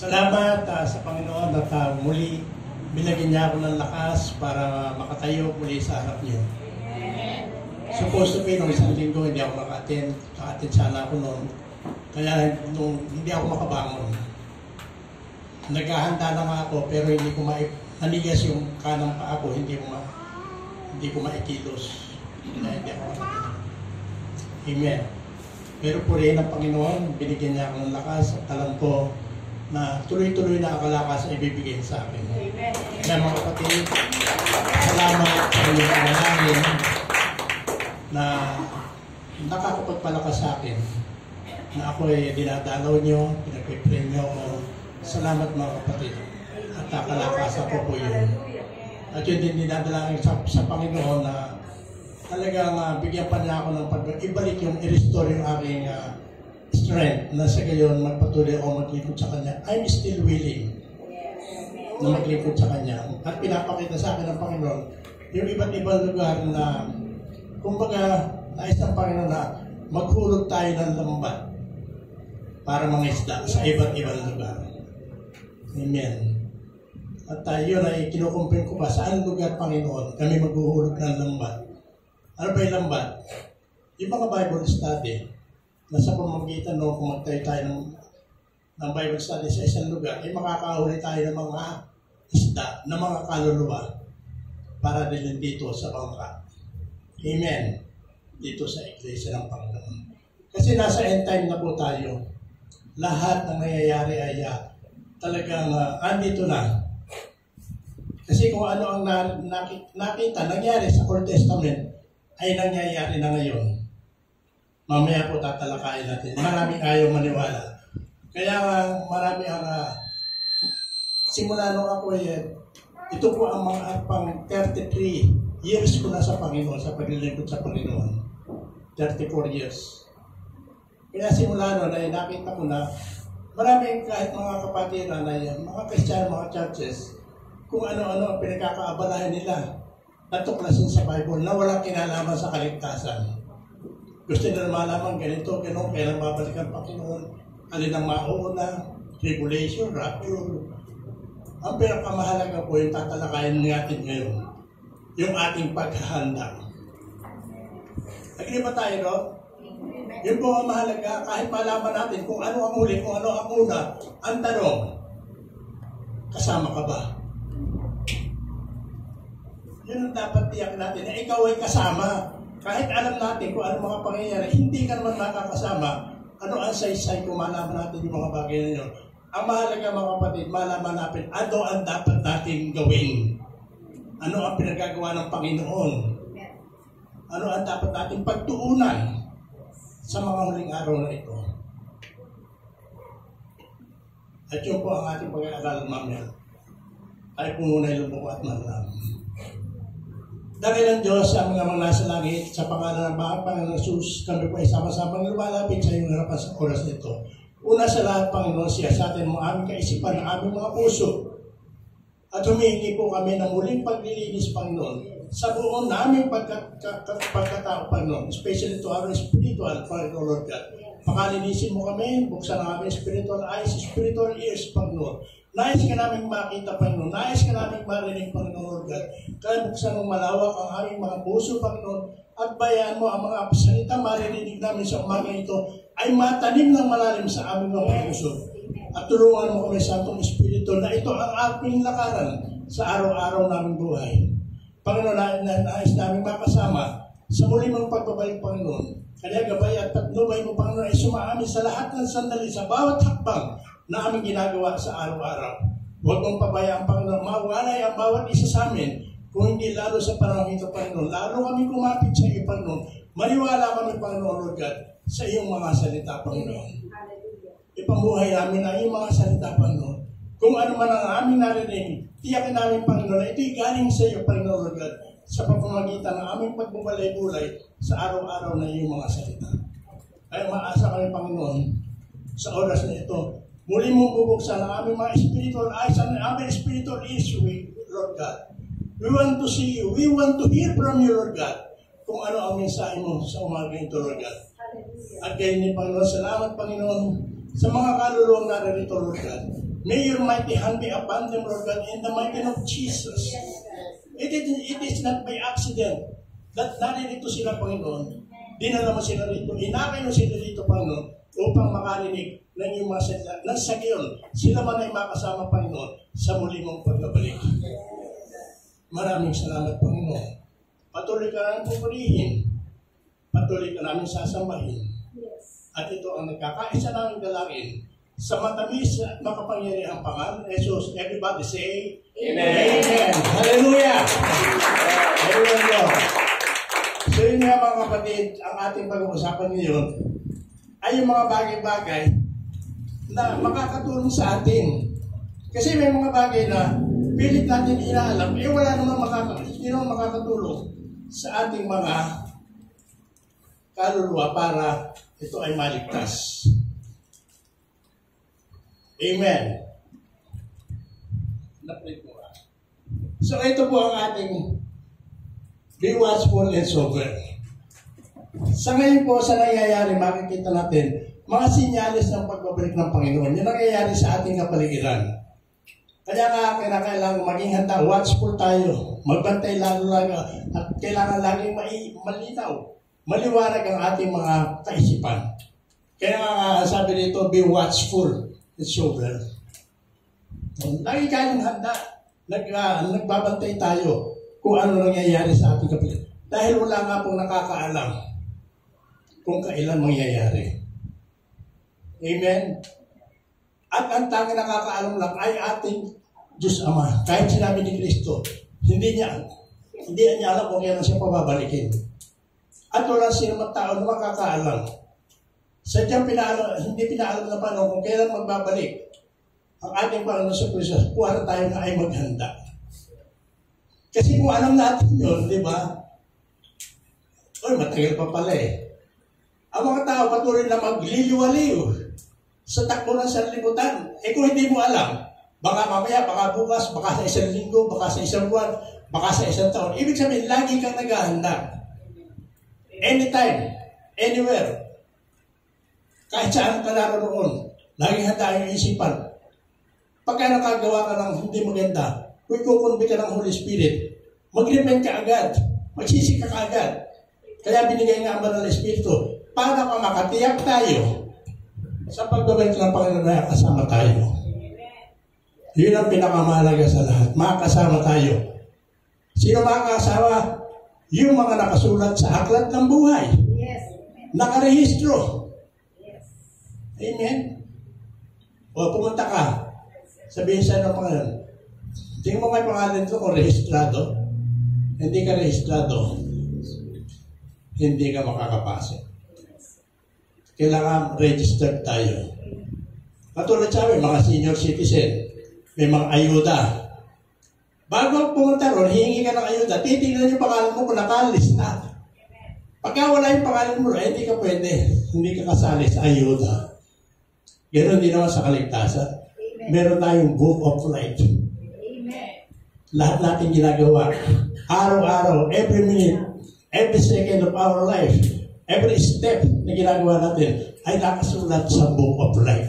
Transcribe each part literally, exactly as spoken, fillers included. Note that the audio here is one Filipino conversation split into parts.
Salamat uh, sa Panginoon at uh, muli binigyan niya ako ng lakas para makatayo muli sa harap niyo. Supposed to be, nung isang linggo, hindi ako maka-attend. Maka-attend sana ako noon. Kaya nung hindi ako makabangon. Naghahanda na nga ako, pero hindi ko ma- nanigas yung kanang pa ako, hindi ko ma hindi ko maikilos. Kaya hindi ako maka-attend. Amen. Pero purihin ng Panginoon, binigyan niya ako ng lakas at alam ko na tuloy-tuloy na akalakas ay ibibigay sa akin. Amen. Kaya mga kapatid, salamat sa inyong panalangin na nakakapagpalakas sa akin na ako ay dinadalaw nyo, pinag-pray nyo ako. Salamat mga kapatid. At nakalakas ako po yun. At yun din dinadalangin sa, sa Panginoon na talagang uh, bigyan pa niya ako ng pag-ibalik yung i-restore yung aking uh, strength na sa gayon magpatuloy ako maglingkod sa Kanya. I'm still willing na maglingkod sa Kanya. At pinapakita sa akin ng Panginoon yung iba't ibang lugar na kumbaga nais ng Panginoon na maghulog tayo ng lambat para mangisda sa iba't ibang lugar. Amen. At tayo na kinukumpin ko pa saan lugar, Panginoon, kami maghuhulog ng lambat. Ano ba yung lambat? Yung mga Bible study, nasa pamamagitan no, kung magtayo tayo ng, ng Bible study sa isang lugar, ay makakahuli tayo ng mga isda, ng mga kaluluwa para din dito sa bangka. Amen. Dito sa Iglesia ng Panginoon. Kasi nasa end time na po tayo. Lahat ng nangyayari ay uh, talagang uh, andito na. Kasi kung ano ang na, nakita, nakita, nangyari sa Old Testament, ay nangyayari na ngayon. Mamaya po tatalakayin natin. Maraming ayaw maniwala. Kaya uh, marami ang uh, simula nung ako eh, ito po ang mga pang thirty-three years ko na sa Panginoon, sa paglilingkod sa Panginoon. thirty-four years. Kaya simula nun ay nakita ko na maraming kahit mga kapatid na mga Christian, mga churches, kung ano-ano ang pinagkakaabalahan nila natuklasin sa Bible na walang kinalaman sa kaligtasan. Gusto nila malaman ganito, ganun, kailan babalik ang Panginoon, alin ang mauuna, tribulation, rapture. Ang pinakamahalaga po yung tatalakayin natin ngayon, yung ating paghahanda. Agree ba tayo, no? Yun po ang mahalaga, kahit malaman natin kung ano ang huli, kung ano ang una, ang tanong, kasama ka ba? Yun ang dapat tiyak natin, na ikaw ay kasama. Kahit alam natin kung ano mga pangyayari, hindi ka naman makakasama. Ano ang saysay kung malaman natin yung mga bagay na yun. Ang mahalaga mga kapatid, malaman natin ano ang dapat natin gawin. Ano ang pinagagawa ng Panginoon. Ano ang dapat natin pagtuunan sa mga huling araw na ito. At yun po ang ating pag-aaral mamaya. Ay pumunay lumbuko at manlam. Dahil ang Diyos sa mga mga nasa langit, sa pangalan ng mga Panginoon Jesus, kami po ay sama-samang lumalapit sa iyong harapan sa oras nito. Una sa lahat, Panginoon, siya sa atin mo aming kaisipan ng aming mga puso. At humihingi po kami ng muling paglilinis, Panginoon, sa buong naming pagkatao, Panginoon, especially to our spiritual, Panginoon, Lord God. Pakalinisin mo kami, buksan ang aming spiritual eyes, spiritual ears, Panginoon. Nais ka namin makita, Panginoon. Nais ka namin marinig, Panginoon, Lord God. Kaya buksan mong malawak ang aming mga puso, Panginoon, at bayaan mo ang mga salita maririnig namin sa umaga ito ay matanim ng malalim sa aming mga puso. At tulungan mo kami sa atong Espiritu na ito ang aming lakaran sa araw-araw naming buhay. Panginoon, nais namin makasama sa muli mong pagbabalik, Panginoon. Kaya gabay at patnubay mo, Panginoon, ay sumaamin sa lahat ng sandali, sa bawat hakbang na aming ginagawa sa araw-araw. Huwag mong pabayaan, Panginoon, mawalay ang bawat isa sa amin, kung hindi lalo sa panahon ito, Panginoon. Lalo kami kumapit sa iyo, Panginoon. Maniwala kami, Panginoon, Lord God, sa iyong mga salita, Panginoon. Ipamuhay namin ang iyong mga salita, Panginoon. Kung ano man ang aming narinig, tiyakin namin, Panginoon, na ito'y galing sa iyo, Panginoon, Lord God, sa pagpamagitan ng aming pagbubalay-bulay sa araw-araw na iyong mga salita. Kaya maasa kami, Panginoon, sa oras na ito, muli mong bubuksan ang aming mga spiritual eyes and aming spiritual issue, Lord God. We want to see you. We want to hear from you, Lord God, kung ano ang mensahe mo sa umaga ito, Lord God. At kayo ni Panginoon, salamat, Panginoon, sa mga kaluluwang naririto, Lord God. May your mighty hand be upon them, Lord God, in the mighty name of Jesus. It is, it is not by accident that naririto sila, Panginoon. Dinala mo sila rito, inakay mo sila rito, Panginoon, upang makarinig ng iyong mga salita. Nang sa gayon, sila man ay makasama, Panginoon, sa muli mong pagbabalik. Maraming salamat, Panginoon. Patuloy ka namin pupurihin. Patuloy ka namin sasambahin. At ito ang nagkakaisa namin dalangin sa matamis at makapangyarihang pangalan ni Jesus. Everybody say, Amen. Amen. Hallelujah. Hallelujah. So yun nga mga kapatid, ang ating pag-uusapan ngayon ay yung mga bagay-bagay na makakatulong sa atin. Kasi may mga bagay na pilit natin inaalam, eh wala naman makakatulong, hindi naman makakatulong sa ating mga kaluluwa para ito ay maligtas. Amen. So ito po ang ating be watchful and sober. Sa ngayon po, sa nangyayari, makikita natin mga sinyalis ng pagbabalik ng Panginoon. Yung nangyayari sa ating kapaligiran. Kaya nga, kailangan maging handa, watchful tayo, magbantay lalo lang, at kailangan laging malinaw, maliwanag ang ating mga kaisipan. Kaya nga, sabi dito, be watchful and sober. Lagi kayong handa, nag, uh, nagbabantay tayo kung ano nangyayari sa ating kapaligiran. Dahil wala nga pong nakakaalam kung kailan mangyayari. Amen? At ang tanging nakakaalam lang ay ating Diyos Ama. Kahit sinabi ni Kristo, hindi niya, hindi niya alam kung kailan siya pababalikin. At wala silang tao na makakaalam. Sadyang pinaalam, hindi pinaalam na paano kung kailan magbabalik ang ating Panginoon sa Kristo. Kuha tayo na ay maghanda. Kasi kung alam natin yun, di ba? Oy, matagal pa pala eh. Ang mga tao patuloy na magliliwaliw sa takbo ng sanlibutan. Eh kung hindi mo alam, baka mamaya, baka bukas, baka sa isang linggo, baka sa isang buwan, baka sa isang taon. Ibig sabihin, lagi kang naghahanda. Anytime, anywhere. Kahit saan ka naroon, laging handa ang isipan. Pagka nakagawa ka ng hindi maganda, kung kukunbi ka ng Holy Spirit, mag-repent ka agad, magsisi ka agad. Kaya binigay nga ang Banal na Espiritu para pa makatiyak tayo sa pagbabalik ng Panginoon na kasama tayo. Yun ang pinakamahalaga sa lahat. Makasama tayo. Sino makakasama? Yung mga nakasulat sa aklat ng buhay. Yes. Nakarehistro. Yes. Amen. O pumunta ka. Sabihin sa ng Panginoon, tingin mo may pangalan ito kung rehistrado. Hindi ka rehistrado. Hindi ka makakapasok. Kailangan registered tayo. Katulad sa amin, mga senior citizen, may mga ayuda. Bago pumunta ron, hihingi ka ng ayuda, titignan yung pangalan mo kung nakalista. Pagka wala yung pangalan mo, eh, hindi ka pwede. Hindi ka kasali sa ayuda. Ganoon din naman sa kaligtasan. Meron tayong book of life. Lahat natin ginagawa. Araw-araw, every minute, every second of our life, every step na ginagawa natin ay nakasulat sa book of life.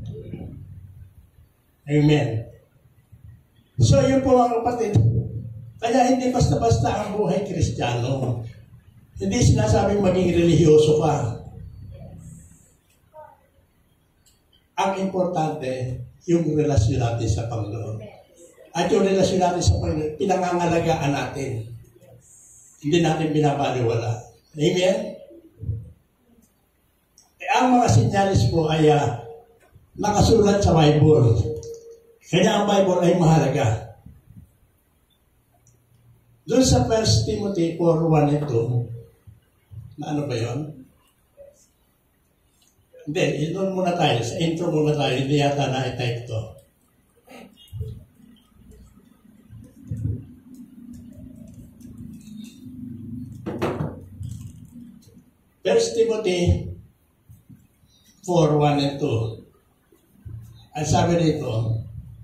Amen. So, yun po mga kapatid. Kaya hindi basta-basta ang buhay Kristiyano. Hindi sinasabing maging relihiyoso ka. Ang importante, yung relasyon natin sa Panginoon. At yung relasyon natin sa Panginoon, pinangangalagaan natin. Hindi natin binabaliwala. Amen? Eh, ang mga sinyalis po ay uh, nakasulat sa Bible. Kaya ang Bible ay mahalaga. Doon sa First Timothy four, one and two, na ano ba yun? Hindi, doon muna tayo. Sa intro muna tayo. Hindi yata na-type to. First Timothy four, one and two. Ang sabi dito,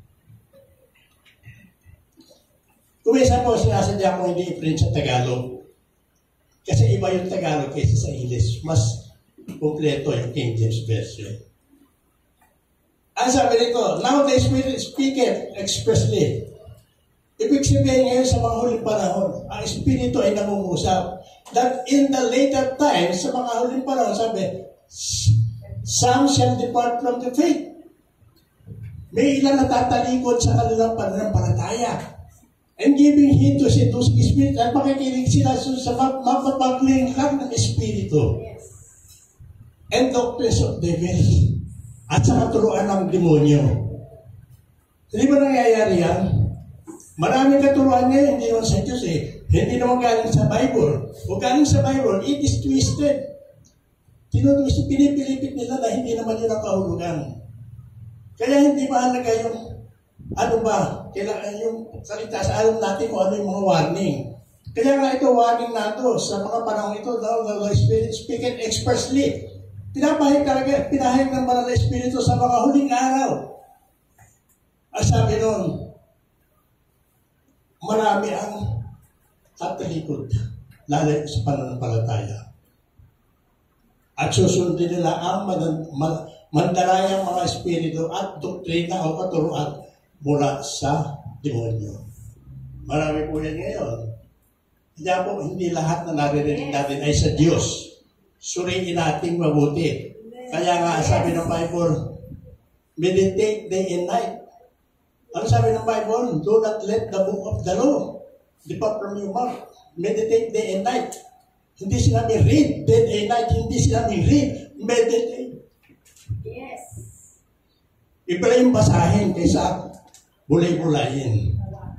kung isa po sinasadya ko hindi i-print sa Tagalog, kasi iba yung Tagalog kaysa sa English. Mas kompleto yung King James Version. Ang Ang sabi nito, now the Spirit speaketh expressly. Ibig sabihin ngayon sa mga huling panahon, ang Espiritu ay nangungusap. That in the later times, sa mga huling panahon, sabi, some shall depart from the faith. May ilan natatalikod sa kanilang pananampalataya. And giving heed to seducing spirit, at makikinig sila sa mapapagling lang ng Espiritu. And doctrines of devils. At sa katuruan ng demonyo. Hindi ba nangyayari yan? Maraming katuruan ngayon, hindi naman sa Diyos eh. Hindi naman galing sa Bible. O galing sa Bible, it is twisted. Tinutwist, pinipilipit nila na hindi naman yun ang kahulugan. Kaya hindi mahalaga yung, ano ba, kailangan yung salita sa alam natin kung ano yung mga warning. Kaya nga ito, warning na ito, sa mga panahon ito, the Holy Spirit speaking expressly. Pinapahig talaga, pinahig ng Banal na Espiritu sa mga huling araw. Ang sabi nun, marami ang tatalikod, lalo sa pananampalataya. At susundin nila ang mandalayang mga espiritu at doktrina o katuruan mula sa demonyo. Marami po yan ngayon. Kaya po, hindi lahat na naririnig natin ay sa Diyos. Suriin natin mabuti. Kaya nga, sabi ng Bible, meditate day and night. Ano sabi ng Bible? Do not let the book of the law depart from your mouth. Meditate day and night. Hindi sinabi read day and night. Hindi sinabi read. Meditate. Yes. Iba yung basahin kaysa bulay-bulayin.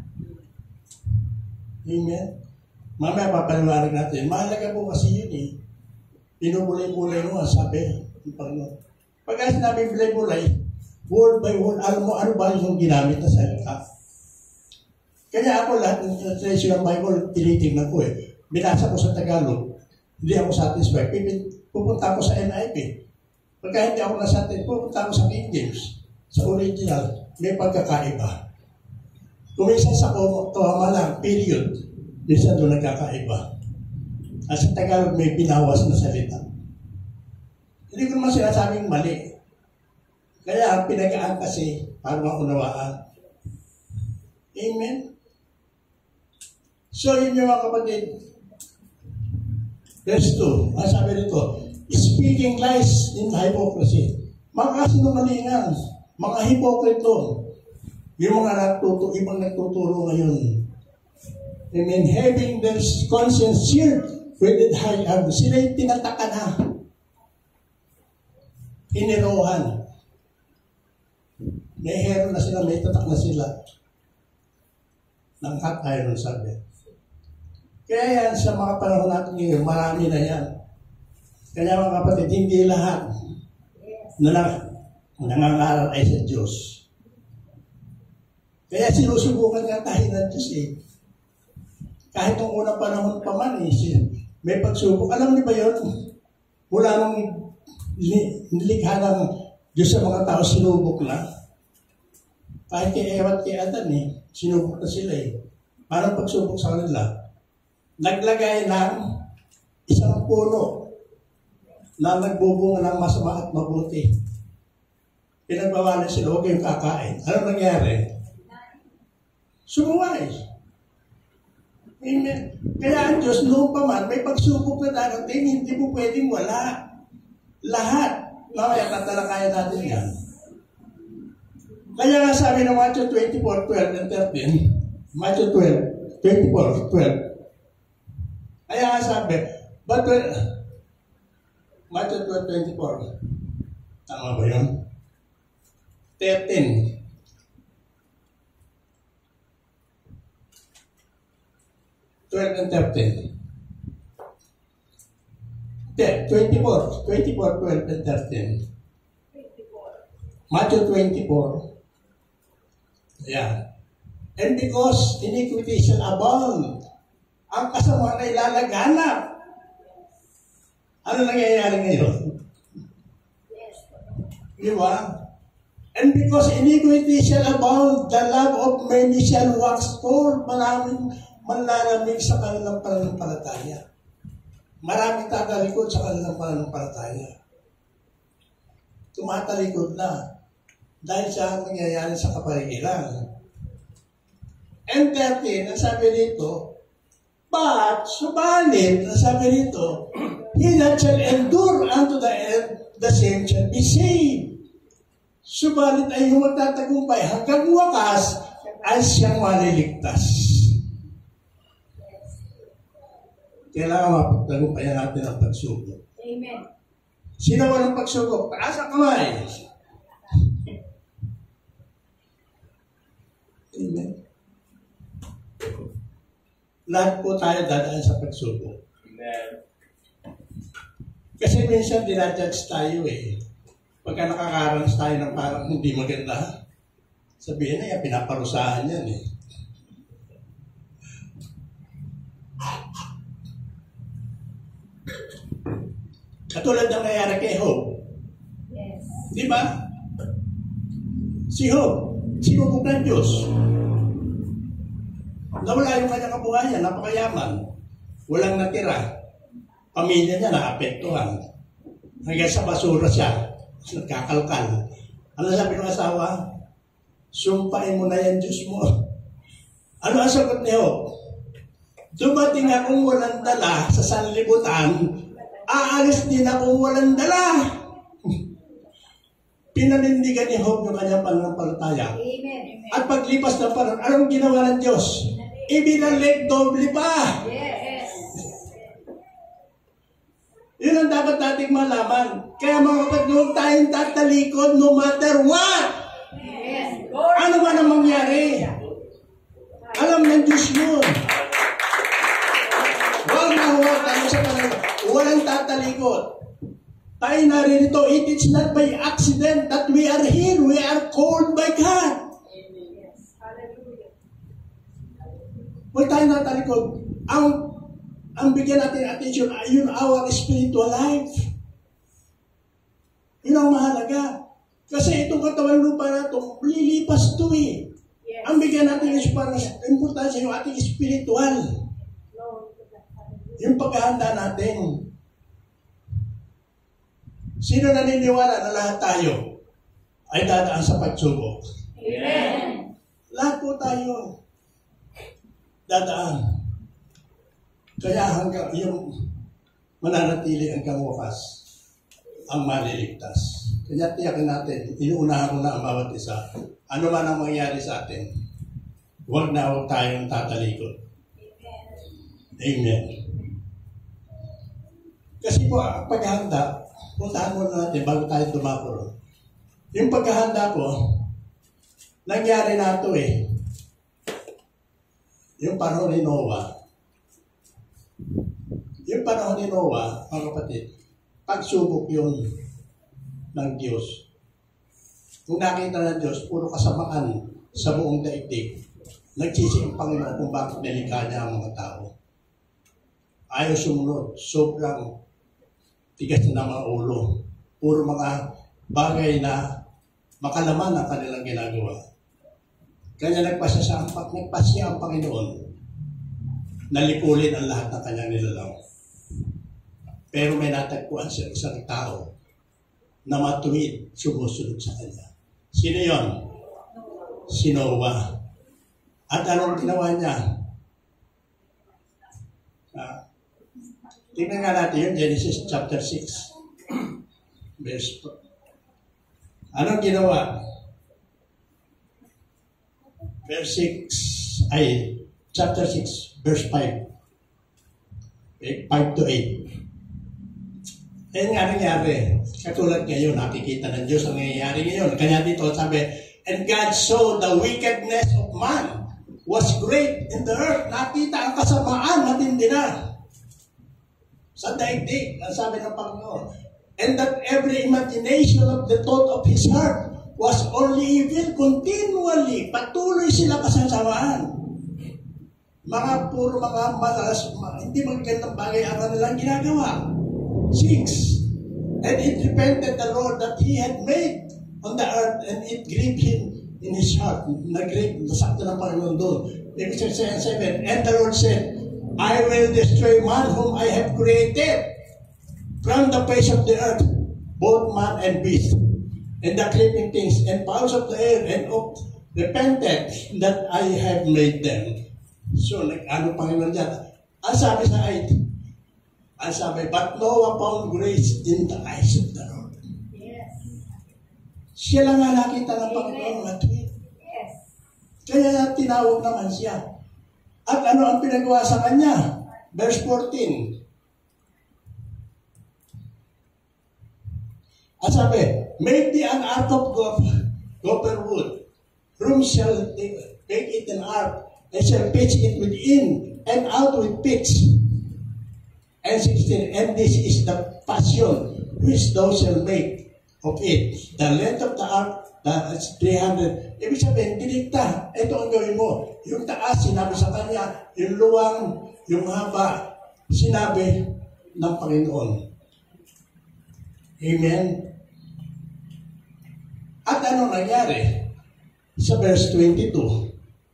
Amen? Mamaya papaliwanag natin. Mahalaga po kasi yun eh. Pinubulay-bulay mo, sabi. Pagka sinabi bulay-bulay, word by word, alam mo ano ba yung ginamit na salita. Kaya ako lahat ng translation ng Bible, tinitingnan ko eh. Binasa ko sa Tagalog, hindi ako satisfied. Pupunta ako sa N I V. Pagka hindi ako nasatisfied, pupunta ako sa King James. Sa original, may pagkakaiba. Kung minsan sa tama lang, period, minsan doon nagkakaiba. At sa Tagalog, may binawas na salita. Hindi ko naman sinasabing mali. Kaya ang pinagaan kasi para maunawaan. Amen? So yun yung mga kapatid. Verse two, ang sabi nito, speaking lies in hypocrisy. Mga kasinungalingan, mga hipokrito, yung mga nagtuturo, ibang nagtuturo ngayon. Amen? Having their conscience seared with it high up. Sila yung tinataka na. Hinirohan. May hero na sila, may tatak na sila. Ng hot iron, sabi. Kaya yan, sa mga panahon natin ngayon, marami na yan. Kaya mga kapatid, hindi lahat na lang nangangaral ay sa Diyos. Kaya sinusubukan nga tayo ng Diyos eh. Kahit nung unang panahon pa man eh, may pagsubok. Alam niyo ba yun? Mula nung nilikha ng Diyos sa mga tao, sinubok na. Kahit kay Eva at kay Adan eh, sinubok na sila eh. Parang pagsubok sa kanila. Naglagay ng isang puno na nagbubunga ng masama at mabuti. Pinagbawalan sila, huwag kayong kakain. Ano nangyari? Sumuway. Amen. Kaya ang Diyos, noon pa man, may pagsubok na darating, hindi mo pwedeng wala. Lahat. Mamaya, tatalakayan natin yan. Kaya nga sabi ng Matthew twenty-four, twelve and thirteen, Matthew twelve, twenty-four, twelve. Kaya nga sabi, but when, Matthew twelve, twenty-four, tama ba yun? thirteen. twelve and thirteen. twenty-four, twenty-four, twelve and thirteen. Matthew twenty-four. Yeah. And because iniquity shall abound, ang kasamaan ay lalaganap. Ano nangyayari ngayon? Di ba? And because iniquity shall abound, the love of many shall wax cold. Maraming manlalamig sa kanilang pananampalataya. Maraming tatalikod sa kanilang pananampalataya. Tumatalikod na. dahil sa nangyayari sa kapaligiran. And thirteen, ang sabi rito, but, subalit, ang sabi rito, he that shall endure unto the end, the same shall be saved. Subalit ay yung magtatagumpay hanggang wakas ay siyang maliligtas. Kailangan mapagtagumpayan natin ang pagsubok. Amen. Sino walang pagsubok? Taas ang kamay. Amen. Lahat po tayo dadaan sa pagsubok. Amen. Kasi minsan dinajudge tayo eh. Pagka nakakaranas tayo ng parang hindi maganda, sabihin na yan, pinaparusahan yan eh. Katulad ng nangyari kay Job. Yes. Di ba? Si Job, sinubok ng Diyos. Nawala yung kanyang kabuhayan, napakayaman. Walang natira. Pamilya niya naapektuhan. Hanggang sa basura siya. Nagkakalkal. Ano sabi ng asawa? Sumpain mo na yan, Diyos mo. Ano ang sagot ni Job? Dumating akong walang dala sa sanlibutan, aalis din akong walang dala. Pinanindigan ni Job yung kanyang pananampalataya. Amen. At paglipas ng panahon, anong ginawa ng Diyos? Ibinalik doble pa. Yes. Yun ang dapat nating malaman. Kaya mga kapatid, huwag tayong tatalikod no matter what. Yes. Ano man ang mangyari. Alam ng Diyos yun. Huwag na huwag tayo sa panahon. Walang tatalikod. Tayo naririto, it is not by accident that we are here. We are called by God. Huwag tayo natalikod. Ang ang bigyan natin attention ay yun our spiritual life. Yun ang mahalaga. Kasi itong katawan lupa na ito, lilipas ito eh. Yes. Ang bigyan natin is para importansya yung ating spiritual. Yung paghahanda natin. Sino naniniwala na lahat tayo ay dadaan sa pagsubok? Amen. Lahat po tayo dadaan. Kaya hanggang yung mananatili hanggang wakas ang maliligtas. Kaya tiyakin natin, inuunahan ko na ang bawat isa. Ano man ang mangyari sa atin, huwag na huwag tayong tatalikod. Amen. Kasi po, ang paghahanda, puntahan mo natin bago tayo dumapuro. Yung paghahanda ko, nangyari na ito eh. Yung panahon ni Noah, yung panahon ni Noah, mga kapatid, pagsubok yun ng Diyos. Kung nakita ng Diyos, puro kasamaan sa buong daigdig, nagsisi ang Panginoon kung bakit nilikha niya ang mga tao. Ayaw sumunod, sobrang tigas na ng mga ulo. Puro mga bagay na makalaman ang kanilang ginagawa. Kanya nagpasya siya, nagpasya ang Panginoon na likulin ang lahat ng kanyang nilalang. Pero may natagpuan siya isang tao na matuwid sumusunod sa kanya. Sino yon? Si Noah. At anong ginawa niya? Ah, tingnan nga natin yun, Genesis chapter six. Verse two. Anong ginawa? Verse six, ay, chapter six, verse five. five to eight. Eh nga nangyari, katulad ngayon, nakikita ng Diyos ang nangyayari ngayon. Kanya dito sabi, and God saw the wickedness of man was great in the earth. Nakita ang kasamaan, matindi na. Sa daigdig, ang sabi ng Panginoon. And that every imagination of the thought of his heart was only evil continually. Patuloy sila kasasamaan. Mga puro mga malas, hindi magagandang bagay ang kanilang ginagawa. Six. And it repented the Lord that he had made on the earth, and it grieved him in his heart. Nag-grieve, nasakto ng Panginoon doon. Ibig sabihin, seven. And the Lord said, I will destroy man whom I have created from the face of the earth, both man and beast. and the creeping things, and fowls of the air, and of repented that I have made them. So, nag-ano Panginoon dyan? Ang sabi sa eight, ang sabi, but Noah found grace in the eyes of the Lord. Yes. Siya lang nga nakita ng Panginoon at Yes. kaya tinawag naman siya. At ano ang pinagawa sa kanya? Verse fourteen. At sabi, make thee an ark of gopher wood. Room shall make it an ark, and shall pitch it within, and out with pitch. And sixteen, and this is the passion which thou shalt make of it. The length of the ark, that's three hundred. Ibig sabihin, dinikta. Ito ang gawin mo. Yung taas, sinabi sa kanya. Yung luwang, yung haba, sinabi ng Panginoon. Amen? At ano nangyari? Sa verse twenty-two.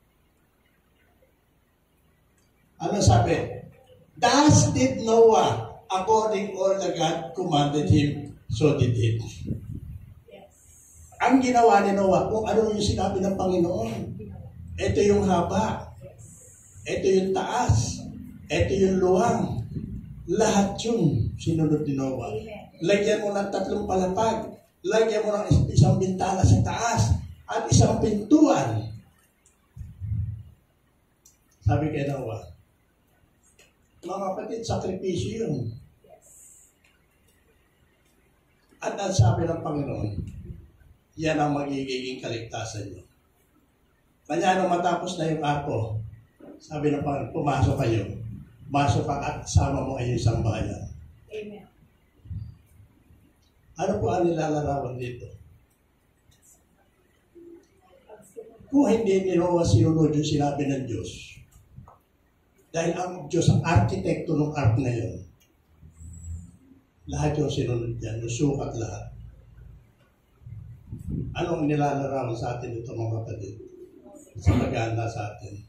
Ano sabi? Thus did Noah, according all that God commanded him, so did it. Yes. Ang ginawa ni Noah, kung ano yung sinabi ng Panginoon. Ito yung haba. Ito yung taas. Ito yung luwang. Lahat yun sinunod ni Noah. Lagyan mo ng tatlong palapag. Lagyan mo ng isang bintana sa taas. At isang pintuan. Sabi kay Noah, mga kapatid, sakripisyo yun. At ang sabi ng Panginoon, yan ang magiging kaligtasan nyo. Kanya nung matapos na yung arko, sabi ng Panginoon, pumasok kayo. Pumasok ka at sama mo ay isang bayan. Amen. Ano po ang nilalarawan dito? Kung hindi ni Noah sinunod yung sinabi ng Diyos, dahil ang Diyos ang arkitekto ng ark na yun, lahat yung sinunod yan, yung sukat lahat. Anong nilalarawan sa atin ito mga kapatid? Sa maganda sa atin.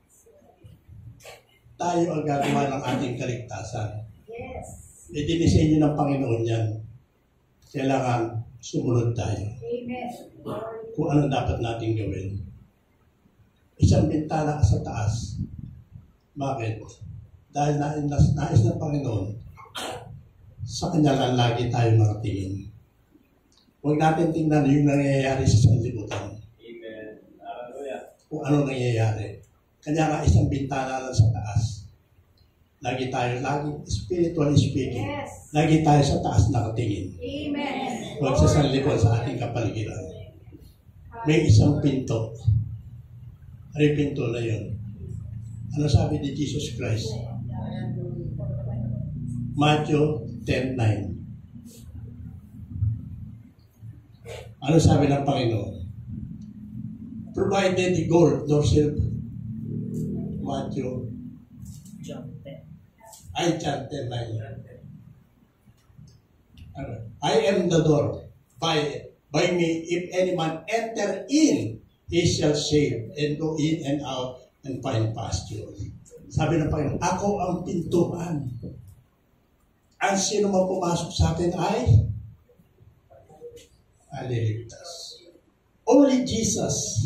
Tayo ang gagawa ng ating kaligtasan. Yes. Idinisenyo ng Panginoon yan. Kailangan sumunod tayo. Amen. Kung ano dapat natin gawin. Isang bintana sa taas. Bakit? Dahil nais, nais ng Panginoon, sa Kanya lang lagi tayo nakatingin. Huwag natin tingnan yung nangyayari sa sanlibutan. Amen. Hallelujah. Kung ano nangyayari. Kanya nga isang bintana lang sa taas. Lagi tayo, lagi, spiritually speaking, Yes. lagi tayo sa taas nakatingin. Amen. Huwag sa sanlibutan sa ating kapaligiran. May isang pinto. Ano yung pinto na yun? Ano sabi ni Jesus Christ? Matthew ten nine. Ano sabi ng Panginoon? Provided the gold nor silver. Matthew. Ay, John ten nine. Ano? I am the door. By, by me, if any man enter in, he shall save and go in and out and find pasture. Sabi ng Panginoon, ako ang pintuan. Ang sino man pumasok sa akin ay aliligtas. Only Jesus.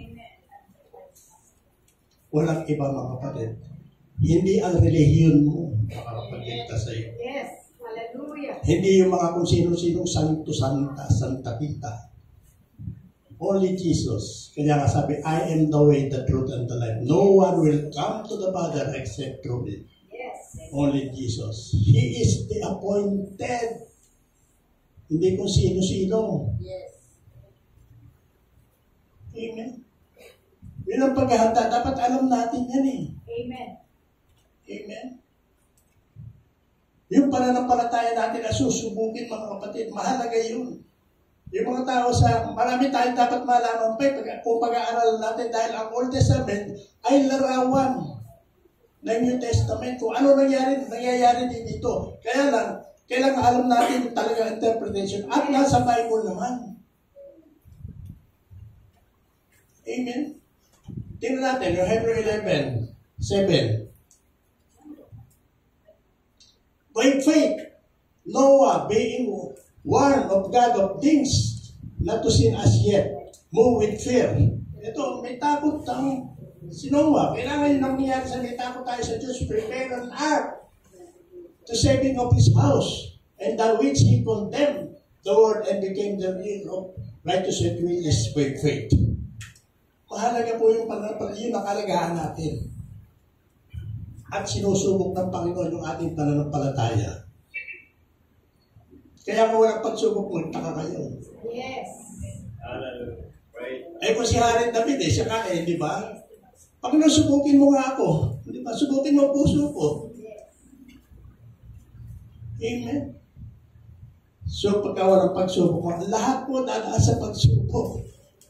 Walang iba mga kapatid. Hindi ang relihiyon mo makakapagligtas sa iyo. Yes. Hallelujah. Hindi yung mga kung sino-sinong santo, santa, santa kita. Only Jesus. Kaya nga sabi, I am the way, the truth, and the life. No one will come to the Father except through me. Yes. Only Jesus. He is the appointed. Hindi kung sino-sino. Yes. Amen. Yun ang paghahanda. Dapat alam natin yan eh. Amen. Amen. Yung pananampalataya natin na susubukin mga kapatid, mahalaga yun. Yung mga tao sa, marami tayong dapat malaman pa pag, kung pag-aaral natin dahil ang Old Testament ay larawan ng New Testament. Kung ano nangyari, nangyayari din dito. Kaya lang, kailangan alam natin talaga interpretation at nasa Bible naman. Amen. Tingnan natin yung Hebrew eleven seven. By faith, Noah being warned of God of things not to sin as yet, move with fear. Ito, may takot ang si Noah. Kailangan yung nangyayari sa may takot tayo sa Diyos, prepare an ark to saving of his house, and that which he condemned the world and became the real of righteousness which is by faith. Mahalaga po yung pananampalataya, yung nakalagahan natin. At sinusubok ng Panginoon yung ating pananampalataya. Kaya kung walang pagsubok, magtaka kayo. Yes. Hallelujah. Right. Eh kung si Haring David, eh, siya kain, di ba? Panginoon, subukin mo nga ako. Di ba? Subukin mo ang puso ko. Amen. So, pagka walang pagsubok mo, lahat po dadaan sa pagsubok.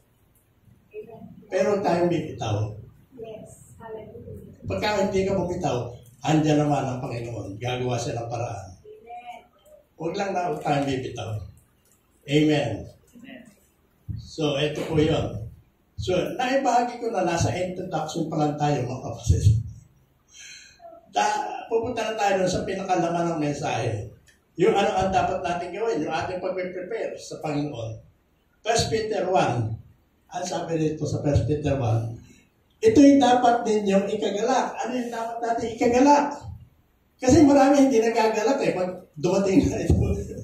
Pero tayo bibitaw. Yes. Hallelujah. Pagka hindi ka bumitaw, andyan naman ang Panginoon. Gagawa siya ng paraan. Amen. Huwag lang na tayo bibitaw. Amen. So, ito po yun. So, naibahagi ko na nasa introduction pa lang tayo, mga kapatid. Da, pupunta na tayo sa pinakalaman ng mensahe. Yung ano ang dapat natin gawin, yung ating pag-prepare sa Panginoon. First Peter one, ang sabi dito sa First Peter one, ito yung dapat ninyong ikagalak. Ano yung dapat natin ikagalak? Kasi marami hindi nagagalak eh, pag dumating na ito.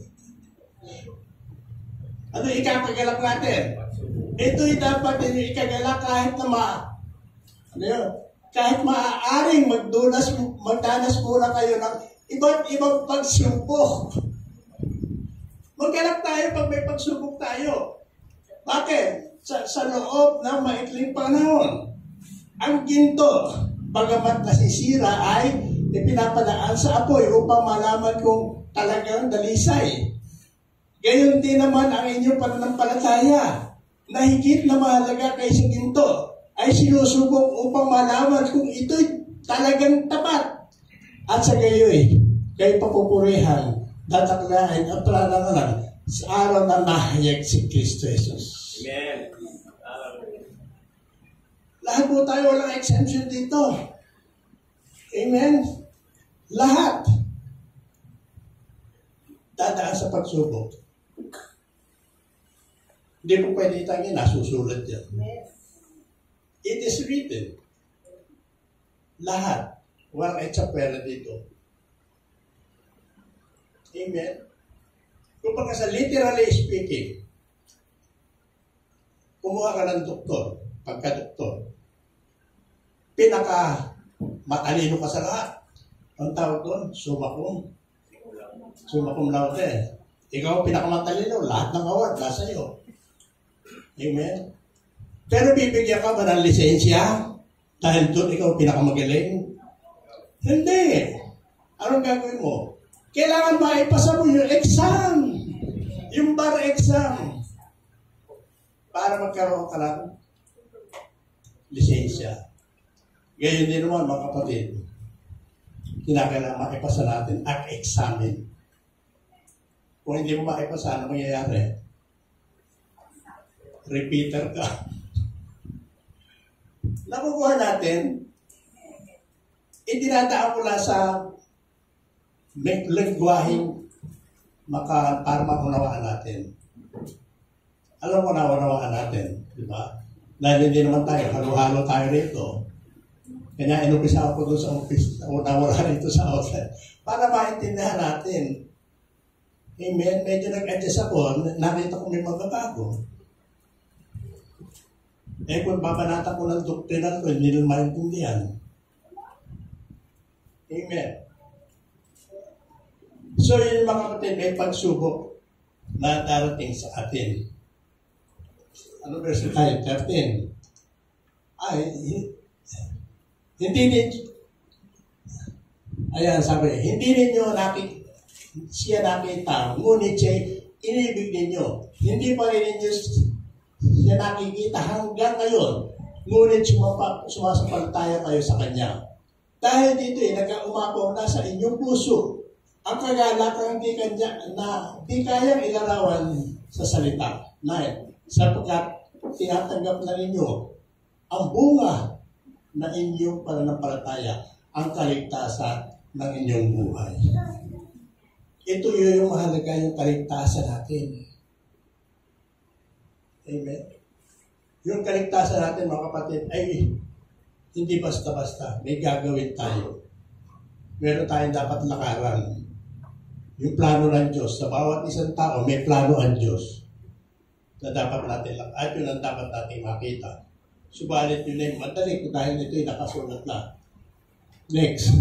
Ano yung ikakagalak natin? Ito yung dapat ninyong ikagalak kahit na ma... Ano yun? Kahit maaaring magdunas, magdanas muna kayo ng iba't ibang pagsubok. Magkalap tayo pag may pagsubok tayo. Bakit? Sa, sa loob ng maikling panahon, ang ginto, bagamat nasisira ay ipinapadaan sa apoy upang malaman kung talagang dalisay. Gayon din naman ang inyong pananampalataya na higit na mahalaga kaysa ginto ay sinusubok upang malaman kung ito'y talagang tapat. At sa gayoy, kayo papupurihan, dataklaan at parangalan sa araw na nahayag si Kristo Jesus. Amen. Hallelujah. Lahat po tayo, walang exemption dito. Amen? Lahat. Dadaan sa pagsubok. Hindi po pwede itangin, nasusulat yan. Yes. It is written. Lahat. Walang etsapwera dito. Amen? Kung pagka sa literally speaking, kumuha ka ng doktor, pagka-doktor, pinaka matalino ka sa lahat. Ang tawag doon, summa cum. Summa cum laude. Ikaw pinakamatalino, lahat ng award nasa iyo. Amen? Pero bibigyan ka ba ng lisensya dahil doon ikaw pinakamagaling? Hindi. Anong gagawin mo? Kailangan maipasa mo yung exam. Yung bar exam. Para magkaroon ka ng lisensya. Gayon din naman mga kapatid. Kinakailangan maipasa natin ang examen. Kung hindi mo maipasa, ano mangyayari? Repeater ka. Nakukuha natin, idinadaan mula sa lengguaheng maka, para maunawaan natin. Alam mo na, unawaan natin. Di ba? Dahil hindi naman tayo, halo-halo tayo rito. Kanya inupisa ako doon sa office, unawala rito sa outlet. Para maintindihan natin. Amen? Medyo nag-adjust ako, nakita ko may magbabago. Eh kung babanata ko ng doktrina ko, hindi nila maintindihan. Amen. So yun mga kapatid, may pagsubok na darating sa atin. Ano verse tayo? thirteen. Ay, hindi ninyo, ayan sabi, hindi ninyo nakik, siya nakita, ngunit siya inibig ninyo. Hindi pa rin ninyo siya nakikita hanggang ngayon. Ngunit sumapa, sumasampalataya kayo sa Kanya. Dahil dito eh, nag-umapaw na sa inyong puso ang kagalakang di kanya na di kayang ilarawan sa salita. Nine, sapagkat tinatanggap na ninyo ang bunga na inyong pananampalataya, ang kaligtasan ng inyong buhay. Ito yung mahalaga yung kaligtasan natin. Amen. Yung kaligtasan natin, mga kapatid, ay hindi basta-basta. May gagawin tayo. Meron tayong dapat lakaran. Yung plano ng Diyos. Sa bawat isang tao, may plano ang Diyos na dapat natin lang. At yun ang dapat natin makita. Subalit yun ay madali kung dahil ito ay nakasulat na. Next.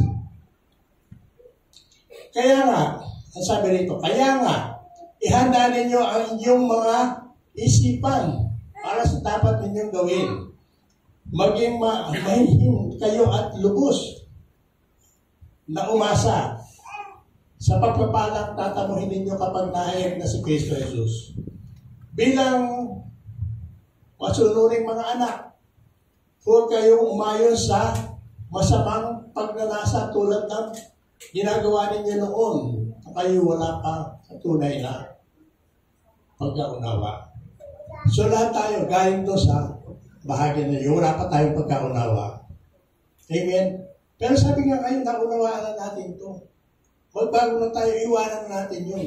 Kaya nga, ang sabi rito, kaya nga, ihanda ninyo ang inyong mga isipan para sa dapat ninyong gawin. Maging ma- mahihim kayo at lubos na umasa sa pagpapalang tatamuhin ninyo kapag nahayag na si Kristo Jesus. Bilang masunuring mga anak, huwag kayong umayon sa masamang pagnanasa tulad ng ginagawa ninyo noon na kayo wala pa sa tunay na pagkaunawa. So lahat tayo galing to sa bahagi na yun, wala pa tayong pagkaunawa. Amen? Pero sabi nga kayo, naunawaan na natin to. Magbago na tayo, iwanan natin yun.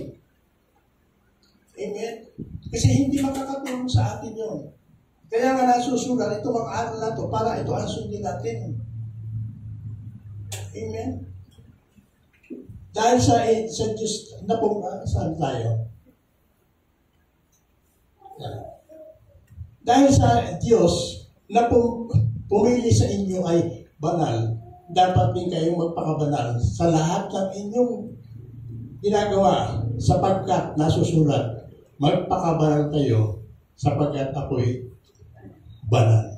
Amen? Kasi hindi makakatulong sa atin yun. Kaya nga nasusulat, ito mga aral na to, para ito ang sundin natin. Amen? Dahil sa, sa Diyos, na po, saan tayo? Dahil sa Diyos na pum- pumili sa inyo ay banal, dapat din kayong magpakabanal sa lahat ng inyong ginagawa sapagkat nasusulat, magpakabanal kayo sapagkat ako'y banal.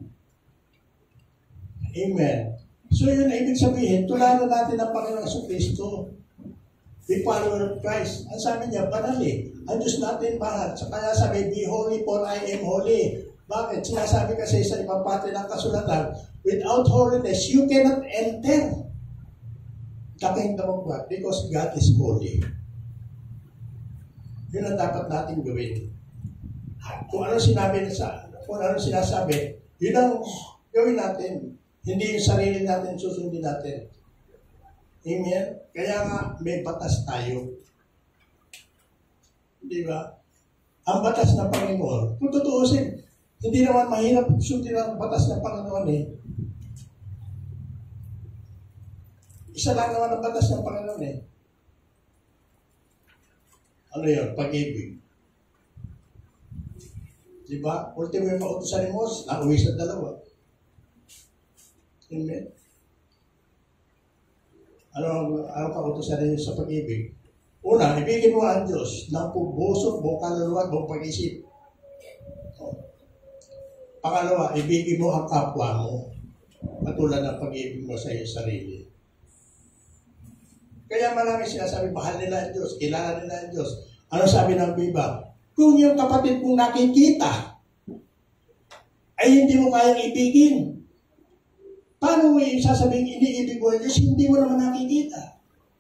Amen. So yun na ibig sabihin, tularan natin ang Panginoon sa Kristo. Be follower of Christ. Ang sabi niya, banal eh. Ang Diyos natin banal. So kaya sabi, be holy for I am holy. Bakit? Sinasabi kasi sa ibang parte ng kasulatan, without holiness, you cannot enter the kingdom of God because God is holy. Yun ang dapat natin gawin. Kung ano sinabi sa, kung ano sinasabi, yun ang gawin natin. Hindi yung sarili natin susundin natin. Amen? Kaya nga, may batas tayo. Di ba? Ang batas ng Panginoon, kung tutuusin, hindi naman mahirap sundin ang batas ng Panginoon eh. Isa lang naman ang batas ng Panginoon eh. Ano yun? Pag-ibig. Di ba? Ultimo yung pautusan ni Moses, nauwi sa dalawa. Amen? Ano ang ano pautusan niyo sa pag-ibig? Una, ibigin mo ang Diyos ng puso, buong kaluluwa, buong pag-isip. Pangalawa, ibigin mo ang kapwa mo katulad ng pag-ibig mo sa iyong sarili. Kaya marami sinasabi, mahal nila ang Diyos, kilala nila ang Diyos. Ano sabi ng Biba? Kung yung kapatid mong nakikita ay hindi mo kayang ibigin, paano mo yung sasabihin iniibig mo ang Diyos, hindi mo naman nakikita?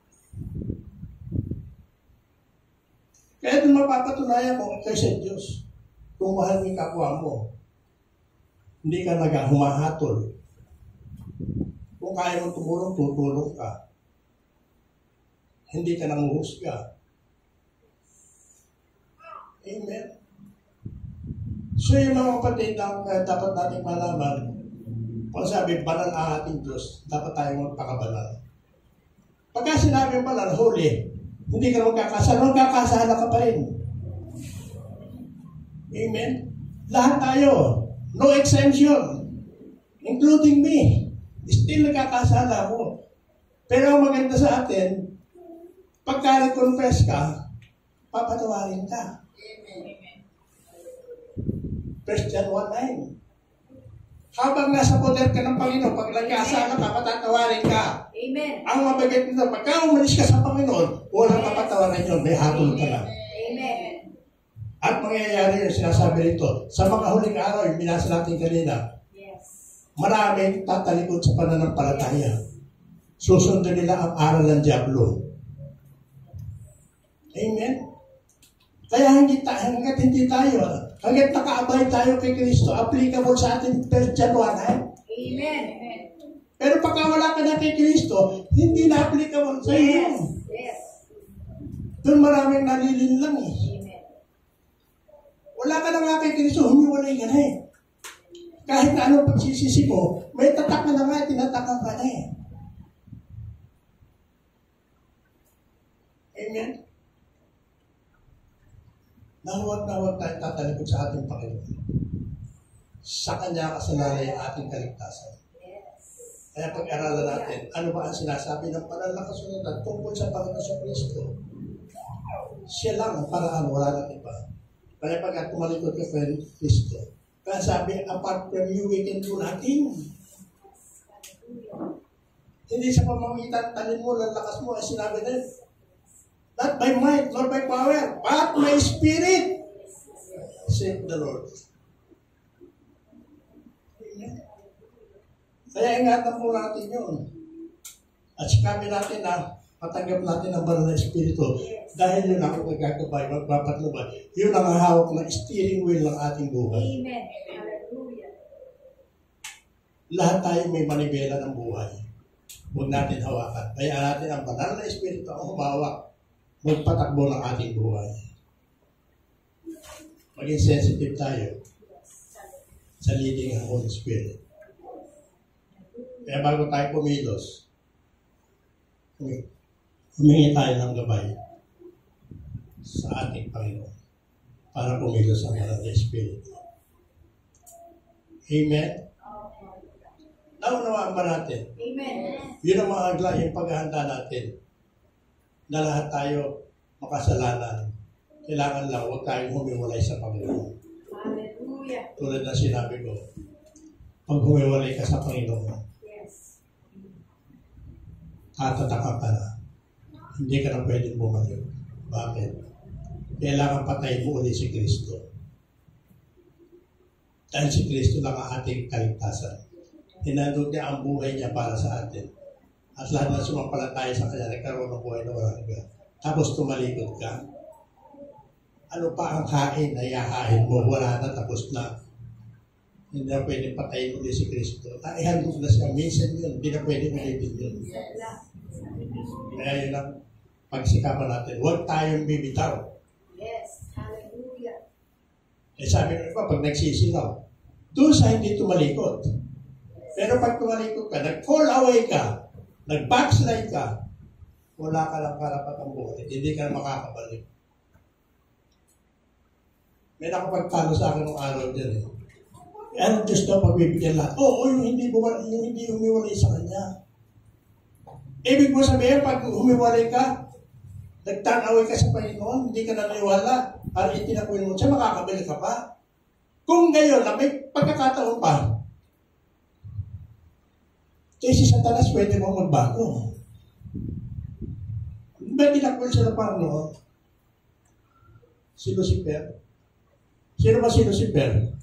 Kaya doon mapapatunayan mo kay sa Diyos kung mahal mo yung kapwa mo. Hindi ka nag-humahatol. Kung kaya mong tumulong, tutulong ka. Hindi ka nanguhusga. Amen? So yung mga kapatid, ang uh, dapat natin malaman, kung sabi, banal ang ating Diyos, dapat tayong magpakabanal. Pagka sinabi yung banal, holy, hindi ka magkakasala, magkakasala ka pa rin. Amen? Lahat tayo, no exemption, including me, still nagkakasala mo. Pero ang maganda sa atin, pagka nag-confess ka, papatawarin ka. First John one nine. Habang nasa poder ka ng Panginoon, pag nagkasala ka, patatawarin ka. Amen. Ang mabigat nito, pagka umalis ka sa Panginoon, walang papatawarin yun, may hatol ka lang. Amen. At mangyayari yung sinasabi rito, sa mga huling araw, yung binasa natin kanina, Yes. maraming tatalikod sa pananampalataya. Susundin nila ang aral ng Diablo. Amen? Kaya hanggang, hanggang hindi tayo, hanggang nakaabay tayo kay Kristo, applicable sa atin First John one nine. Amen. Pero pagka wala ka na kay Kristo, hindi na applicable sa iyo. Yes. Yes. Doon maraming nalilin lang eh. Amen. Wala ka na nga kay Kristo, humiwalay ka na eh. Kahit na anong pagsisisi mo, may tatak ka na nga, tinatakan ka na eh. Amen? Na huwag na huwag tayo tatalikod sa ating Panginoon. Sa Kanya kasalalay ang ating kaligtasan. Kaya pag-aralan natin, ano ba ang sinasabi ng banal na kasulatan tungkol sa Panginoon sa Kristo? Siya lang ang paraan, wala nang iba. Kaya pag tumalikod ka kay Kristo, kaya sabi, apart from you, we can do nothing. Hindi sa pamamagitan, talin mo, lalakas mo, ay sinabi na, not by might, nor by power, but my spirit, said the Lord. Kaya ingatan po natin yun. At sikapin natin na matanggap natin ang banal na Espiritu. Dahil yun ako magagabay, magpapatnubay. Yun ang hawak ng steering wheel ng ating buhay. Amen. Hallelujah. Lahat tayo may manibela ng buhay. Huwag natin hawakan. Kaya natin ang banal na Espiritu ang humawak. Magpatakbo ng ating buhay. Maging sensitive tayo sa leading ng Holy Spirit. Kaya bago tayo pumilos, humingi tayo ng gabay sa ating Panginoon para pumilos ang banal na Espiritu. Amen? Naunawaan ba natin? Amen. Yun ang mga agla, yung paghahanda natin na lahat tayo makasalanan. Kailangan lang, huwag tayong humiwalay sa Panginoon. Hallelujah. Tulad na sinabi ko, pag humiwalay ka sa Panginoon, Yes. tatataka ka na. Hindi ka na pwedeng bumalik. Bakit? Kailangan patayin mo ulit si Kristo. Dahil si Kristo lang ang ating kaligtasan. Hinandog niya ang buhay niya para sa atin. At lahat na sumampalataya sa Kanya, nagkaroon ng buhay na walang hanggan. Tapos tumalikod ka. Ano pa ang kain na iahain mo? Wala na, tapos na. Hindi na pwedeng patayin ulit si Kristo. Naihandog na siya. Minsan yun, hindi na pwedeng ulitin yun. Kaya yun ang pagsikapan natin. Huwag tayong bibitaw. Yes. Hallelujah. Eh sabi ng iba, pag nagsisilaw, doon sa hindi tumalikod. Pero pag tumalikod ka, nag-fall away ka, nag-backslide ka, wala ka lang karapatang buhay. Hindi ka na makakabalik. May nakapagtalo sa akin ng araw dyan eh. Ano Diyos daw pagbibigyan lahat? Oo, oh, yung hindi, buwal, yung hindi humiwalay sa Kanya. Ibig mo sabihin, pag humiwalay ka, nagtanaway ka sa Panginoon, hindi ka naniwala, para itinakwin mo siya, makakabili ka pa. Kung ngayon, na may pagkakataon pa, kasi sa talas pwede mo magbago. Ba't tinakwil sila pa noon? Si Lucifer. Sino ba si Lucifer?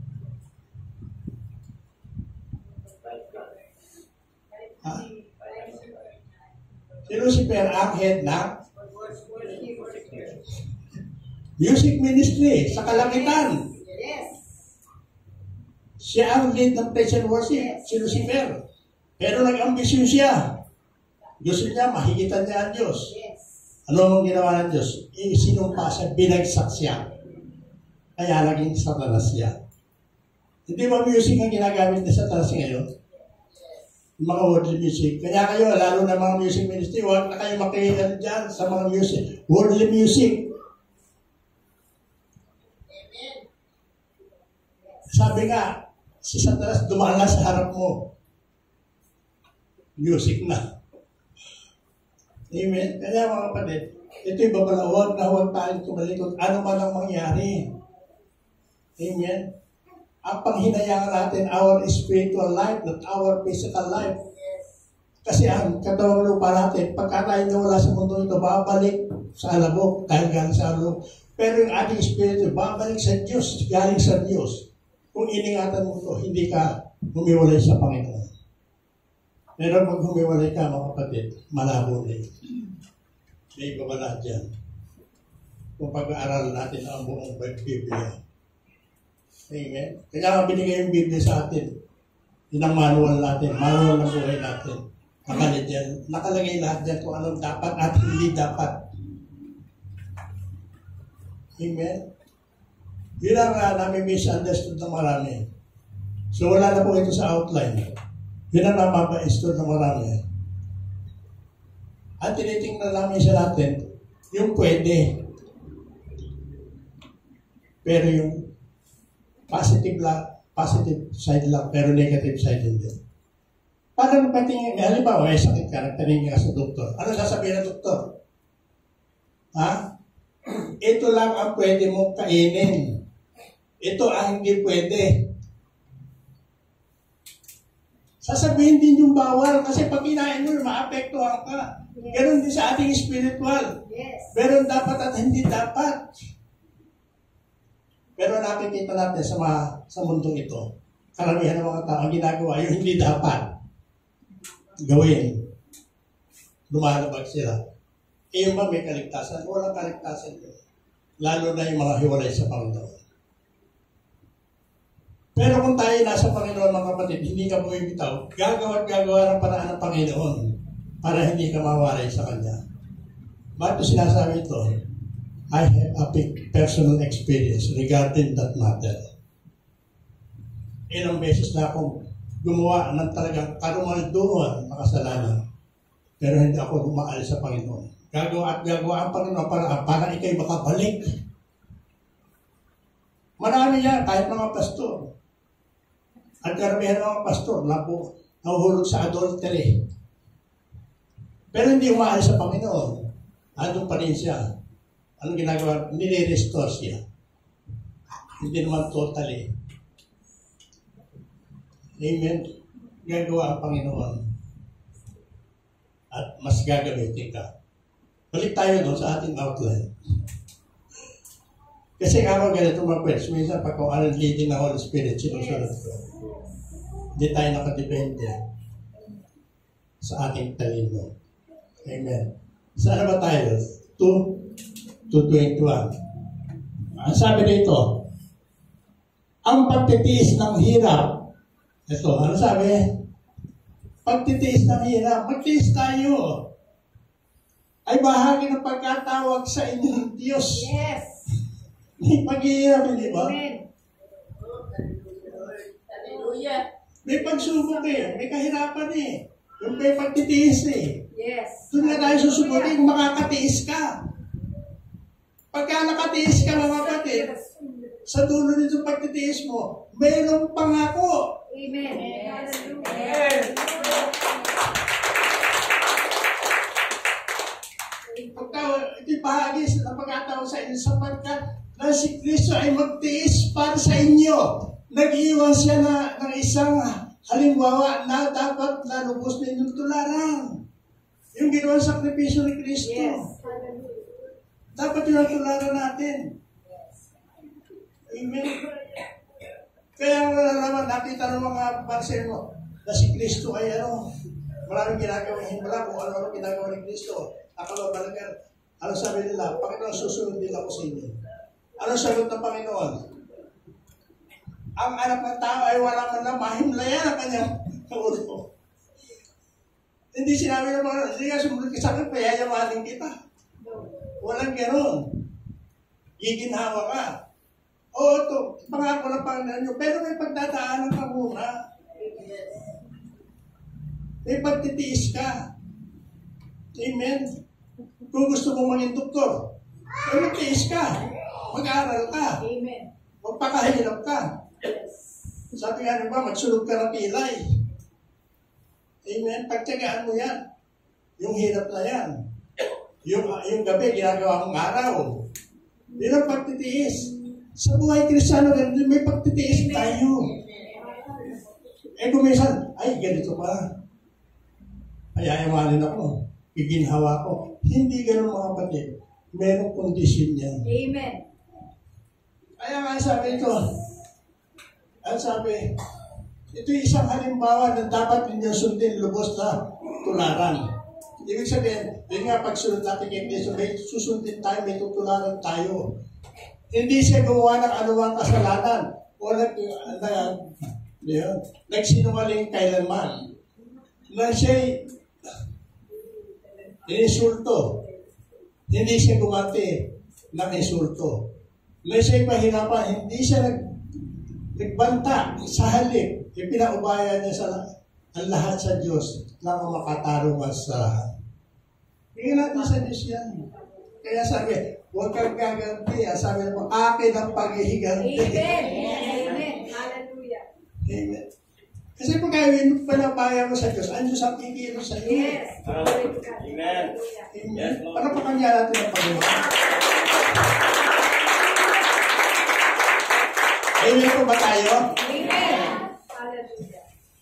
Ha? Si Lucifer ang head ng music ministry sa kalangitan. Yes. Siya ang lead ng praise and worship, si Lucifer. Pero nag-ambisyon siya. Gusto niya, mahigitan niya ang Diyos. Yes. Ano ang ginawa ng Diyos? Isinumpa siya, binagsak siya. Kaya naging satanas siya. Hindi ba music ang ginagamit niya sa satanas ngayon? Yung mga worldly music. Kaya kayo, lalo na mga music ministry, huwag na kayo makikinig dyan sa mga music. Worldly music. Amen. Sabi nga, si satanas dumaan na sa harap mo. Music na. Amen? Kaya mga kapatid, ito yung babala, huwag na huwag tayong tumalikod. Ano man ang mangyari. Amen? Ang panghinayang natin, our spiritual life, not our physical life. Kasi ang katawang lupa natin, pagka tayo nawala sa mundo ito, babalik sa alabok, dahil galing sa alabok. Pero yung ating spiritual, babalik sa Diyos, galing sa Diyos. Kung iningatan mo ito, hindi ka humiwalay sa Panginoon. Pero pag humiwalay ka, mga kapatid, malabo din. May babala dyan. Kung pag-aaral natin ang buong Biblia. Amen? Kaya nga binigay yung Biblia sa atin. Yun ang manual natin, manual ng buhay natin. Nakalagay dyan, nakalagay lahat dyan kung anong dapat at hindi dapat. Amen? Yun ang uh, namin misunderstood ng marami. So wala na po ito sa outline. Yun ang namamaistod ng marami. At tinitingnan namin sa natin, yung pwede. Pero yung positive lang, positive side lang, pero negative side hindi. Paano patingin? Halimbawa, may sakit ka, nagtanong ka sa doktor. Ano sasabihin ng doktor? Ha? Ito lang ang pwede mong kainin. Ito ang hindi pwede. Sasabihin din yung bawal kasi pag kinain mo, maapektuhan ka. Ganon din sa ating spiritual. Yes. Meron dapat at hindi dapat. Pero nakikita natin sa, mga, sa mundong ito, karamihan ng mga tao ang ginagawa yung hindi dapat gawin. Lumalabag sila. Eh yung ba may kaligtasan? Walang kaligtasan yun. Lalo na yung mga hiwalay sa Panginoon. Pero kung tayo nasa Panginoon, mga kapatid, hindi ka bumibitaw, gagawa at gagawa ng paraan ng Panginoon para hindi ka mawalay sa Kanya. Bakit ito sinasabi ito? I have a big personal experience regarding that matter. Ilang beses na akong gumawa ng talagang karumalduhan na kasalanan. Pero hindi ako umaalis sa Panginoon. Gagawa at gagawa ang Panginoon para, para ikay makabalik. Marami yan, kahit mga pastor. At karamihan ng mga pastor, naku, nahuhulog sa adultery. Pero hindi umaalis sa Panginoon. Andun pa rin siya. Anong ginagawa? Nire-restore siya. Hindi naman totally. Amen. Gagawa ang Panginoon. At mas gagamitin ka. Balik tayo doon sa ating outline. Kasi nga ako ganito mag-quest. Minsan pag kung anong leading na Holy Spirit, sinusunod ko. Hindi tayo nakadepende sa ating talino. Amen. Saan ba tayo? two to twenty-one. Ang sabi dito, ang pagtitiis ng hirap. Ito, ano sabi? Pagtitiis ng hirap. Magtiis tayo. Ay bahagi ng pagkatawag sa inyong Diyos. Yes. May paghihirap, hindi ba? Amen. Hallelujah. May pagsubok eh. May kahirapan eh. Yung may pagtitiis eh. Yes. Doon na tayo susubukin kung makakatiis ka. Pagka nakatiis ka, mga kapatid, sa dulo nito pagtitiis mo, mayroong pangako. Amen. Amen. Pagka, ito'y bahagi ng pagkataon sa inyo sapagkat na si Kristo ay magtiis para sa inyo. Nag-iwan siya na, ng isang halimbawa na dapat na lubos na inyong tularan. Yung ginawang sakripisyo ni Kristo. Yes. Dapat yun ang tularan natin. Amen. Kaya wala naman, nakita ng mga parseno na si Kristo ay ano, maraming ginagawa, himla kung ano-ano ginagawa ni Kristo. Akala balagan, ano sabi nila, Panginoon, susunod din ako sa inyo. Ano sagot ng Panginoon? Ang anak ng tao ay wala man lang mahimlayan ang kanyang ulo. Hindi sinabi ng Panginoon, hindi ka sumunod ka sa akin, payayamanin kita. Walang gano'n. Giginhawa ka. Oo, ito, pangako ng Panginoon nyo, pero may pagdadaanan ka muna. May pagtitiis ka. Amen. Kung gusto mong maging doktor, ay magtiis ka. Mag-aaral ka. Amen. Magpakahirap ka. Sabi nga ba, magsulog ka ng pilay. Amen. Pagtyagaan mo yan. Yung hirap na yan. Yung, yung gabi, ginagawa mong araw. Yun ang pagtitiis. Sa buhay Kristiyano, may pagtitiis tayo. Eh kung minsan, ay ganito pa. Ayayamanin ako. Iginhawa ko. Hindi ganun mga kapatid. Merong kondisyon yan. Amen. Kaya nga sabi ito, ang sabi, ito isang halimbawa na dapat ninyong sundin lubos na tularan. Ibig sabihin, yun nga pagsunod natin kay Kristo, may susundin tayo, may tutularan tayo. Hindi siya gumawa ng anumang kasalanan o nag, na, yun, nagsinungaling kailanman. Na siya'y inisulto. Hindi siya gumati ng insulto. May siya'y pahirapan, hindi siya nag, nagbanta sa halip. Ipinaubaya niya sa ang lahat sa Diyos na makatarungan sa hingin natin sa Diyos yan. Kaya sabi, huwag kang gaganti. Sabi mo, akin ang paghihiganti. Amen. Amen. Hallelujah. Amen. Kasi pag gawin, panabaya mo sa Diyos, ang Diyos ang kikilos sa iyo. Yes. Amen. Amen. Para pa kanya natin ang Panginoon. Amen po ba tayo? Amen. Hallelujah.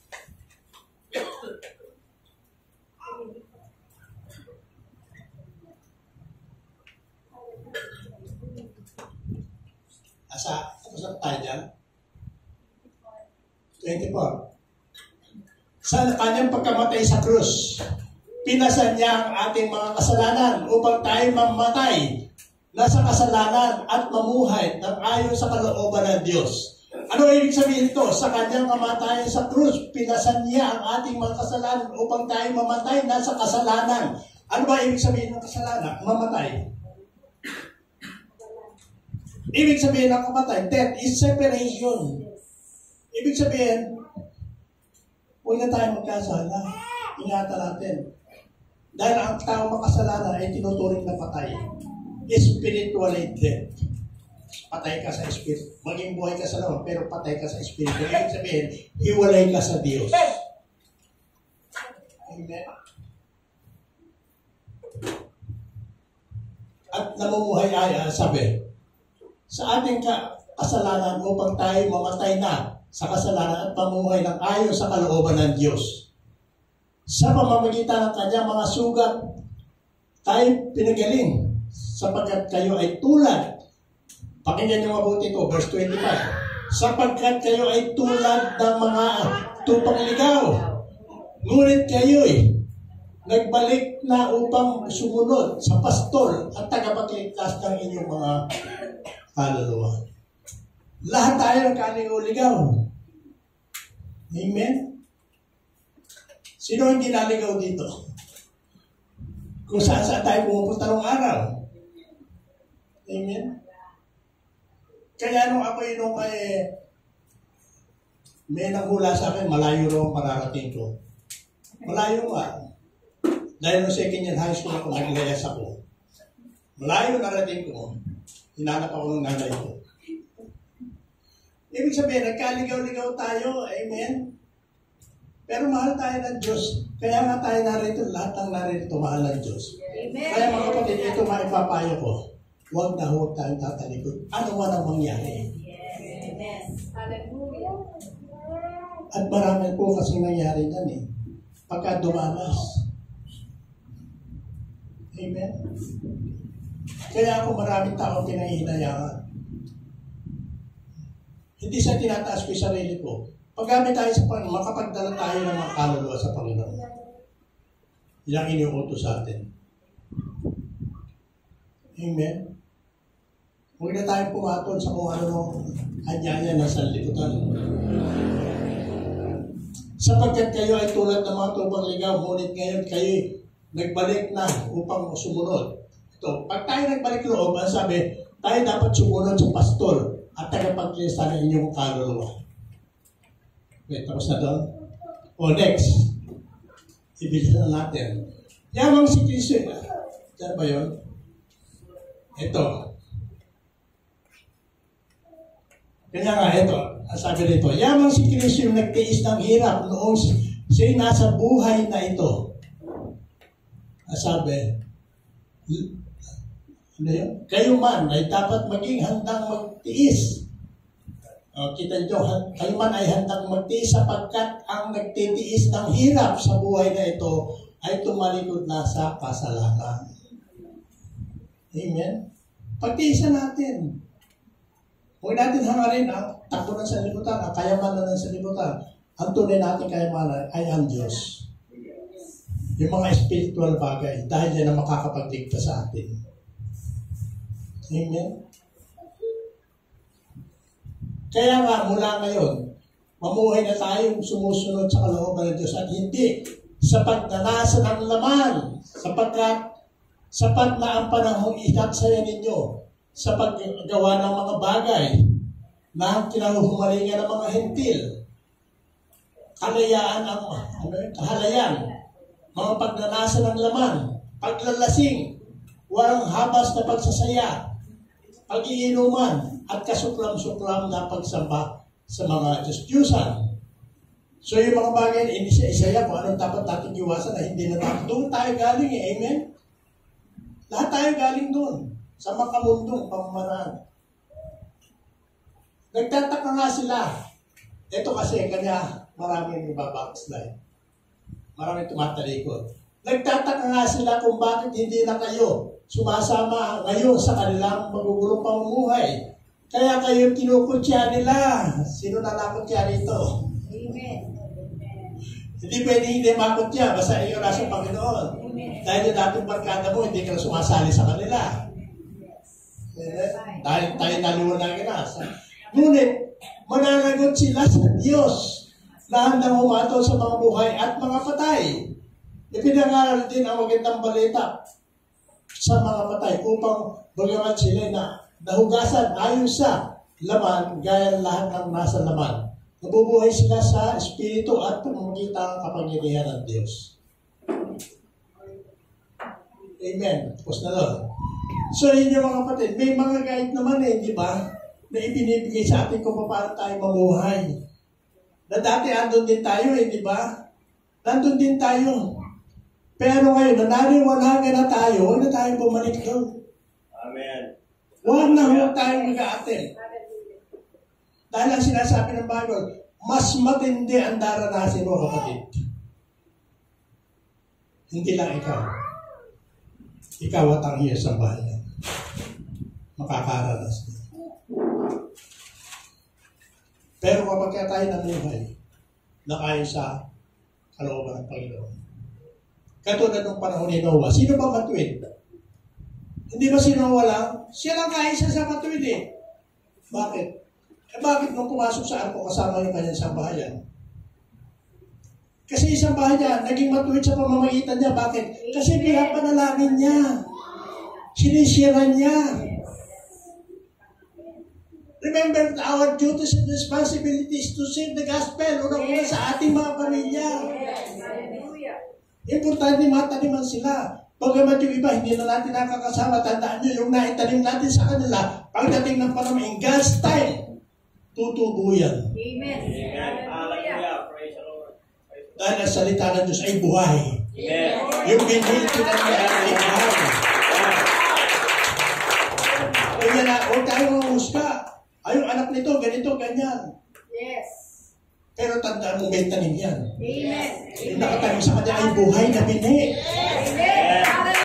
Asa, asa tayo dyan? twenty-four. Sa kanyang pagkamatay sa krus, pinasan niya ang ating mga kasalanan upang tayo mamatay na sa kasalanan at mamuhay ng ayon sa kalooban ng Diyos. Ano ibig sabihin ito? Sa kanyang kamatayan sa krus, pinasan niya ang ating mga kasalanan upang tayo mamatay na sa kasalanan. Ano ba ibig sabihin ng kasalanan? Mamatay. Ibig sabihin ng kamatay, death is separation. Ibig sabihin, huwag na tayo magkasala. Ingatan natin. Dahil ang tao makasalanan ay tinuturing na patay. Spiritually dead. Patay ka sa spirit. Maging buhay ka sa laman, pero patay ka sa spirit. Ibig sabihin, hiwalay ka sa Diyos. Amen. At namumuhay ay, sabi, sa ating kasalanan upang tayo mamatay na sa kasalanan at pamumuhay ng ayon sa kalooban ng Diyos. Sa pamamagitan ng kanyang mga sugat, tayo pinagaling sapagkat kayo ay tulad. Pakinggan niyo mabuti ito, verse twenty-five. Sapagkat kayo ay tulad ng mga tupang ligaw. Ngunit kayo'y nagbalik na upang sumunod sa pastol at tagapagligtas ng inyong mga kaluluwa. Lahat tayo nagkaligaw-ligaw. Amen? Sino hindi naligaw dito? Kung saan saan tayo pumupunta ng araw. Amen? Kaya nung ako yun may may nanghula sa akin, malayo raw ang mararating ko. Malayo nga. Dahil nung second year high school ako, naglayas ako. Malayo narating ko. Hinanap ako ng nanay ko. Ibig sabihin, nagkaligaw-ligaw tayo, amen? Pero mahal tayo ng Diyos. Kaya nga tayo narito, lahat ng narito, mahal ng Diyos. Amen. Kaya mga kapatid, ito maipapayo ko. Huwag na huwag tayong tatalikod. Ano man ang mangyari. Yes. Hallelujah. At marami po kasi nangyari dyan eh. Pagka dumanas. Amen? Kaya ako maraming tao pinahihinayangan. Hindi sa tinataas ko yung sarili ko. Paggamit tayo sa Panginoon, makapagdala tayo ng mga kaluluwa sa Panginoon. Yan ang iniuutos sa atin. Amen? Huwag na tayong pumatol sa kung ano anyaya na sa liputan. Sapagkat kayo ay tulad ng mga tupang ligaw, ngunit ngayon kayo nagbalik na upang sumunod. Ito, pag tayo nagbalik loob, ang sabi, tayo dapat sumunod sa pastor at tagapagligtas ng inyong kaluluwa. Okay, tapos na doon. O next, ibisan na natin. Yamang si Kristo, diyan ba yun? Ito. Kanya nga, ito. Ang sabi rito, yamang si Kristo yung nagtiis ng hirap noong siya'y nasa buhay na ito. Ang sabi, ano yun? Kayo man ay dapat maging handang magtiis. O, kita nyo, kayo man ay handang magtiis sapagkat ang nagtitiis ng hirap sa buhay na ito ay tumalikod na sa kasalanan. Amen? Pagtiisan natin. Huwag natin hangarin ang tapunan sa libutan, ang kayamanan ng sa libutan. Ang tunay natin kayamanan ay ang Diyos. Yung mga spiritual bagay, dahil yan ang makakapagligtas sa atin. Amen? Kaya nga, mula ngayon, mamuhay na tayong sumusunod sa kalooban ng Diyos at hindi sa pagnanasa ng laman, sapagkat sapat na ang panahong isaksaya ninyo sa paggawa ng mga bagay na kinahuhumalingan ng mga hentil. Kalayaan ang ano, kahalayan, mga pagnanasa ng laman, paglalasing, walang habas na pagsasaya, pag-iinuman, at kasuklam-suklam na pagsamba sa mga Diyos-Diyusan. So yung mga bagay na hindi siya isaya kung anong dapat natin iwasan na hindi na natin. Doon tayo galing eh, amen? Lahat tayo galing doon sa makamundong pamamaraan. Nagtataka nga sila. Ito kasi kanya maraming babackslide. Maraming tumatalikod. Nagtataka nga sila kung bakit hindi na kayo sumasama ngayon sa kanilang magugulong pamumuhay. Kaya kayo kinukutya nila. Sino na nakutya rito? Amen. Hindi pwede hindi makutya. Basta iyo nasa Panginoon. Dahil yung dating barkada mo, hindi ka na sumasali sa kanila. Eh, dahil tayo naliwanagin na. Ngunit, mananagot sila sa Diyos na handang humatol sa mga buhay at mga patay. Ipinangaral din ang magandang balita sa mga patay upang bagamat sila na nahugasan ayon sa laman gaya lahat ng nasa laman. Nabubuhay sila sa Espiritu at pumungkita ang kapangyarihan ng Diyos. Amen. Tapos na doon. So, yun yung mga kapatid. May mga guide naman eh, di ba? Na ibinibigay sa atin kung paano tayo mamuhay. Na dati andun din tayo eh, di ba? Nandun din tayo. Pero ngayon, na nariwanagan na tayo, huwag na tayo bumalik doon. Amen. Huwag na huwag tayong mag-aatin. Dahil ang sinasabi ng Bible, mas matindi ang daranasin mo, kapatid. Hindi lang ikaw. Ikaw at ang iyong sambahayan. Makakaranas na. Pero kapag tayo namuhay, nakayon sa kalooban ng Panginoon. Katulad ng panahon ni Noah, sino ba matuwid? Hindi ba si Noah lang? Siya lang kaisa sa matuwid eh. Bakit? Eh bakit nung pumasok sa arko kasama yung kanyang sambahayan? Kasi isang bahay niya, naging matuwid sa pamamagitan niya. Bakit? Kasi pinapanalangin niya. Sinisira niya. Remember, our duties and responsibilities to share the gospel. Unang-una sa ating mga pamilya. Hallelujah. Importante mataniman sila. Bagamat yung iba, hindi na natin nakakasama. Tandaan nyo, yung naitanim natin sa kanila, pagdating ng panahon, in God's time, tutubo yan. Amen. Amen. Hallelujah. Hallelujah. Praise the Lord. Dahil ang salita ng Diyos ay buhay. Amen. Yung binilti na niya ay buhay. Kaya na, huwag tayong mahusga. Ay, yung anak nito, ganito, ganyan. Yes. Pero tandaan mo, may tanim yan. Amen. Yung nakatanim sa kanya ay buhay na bini.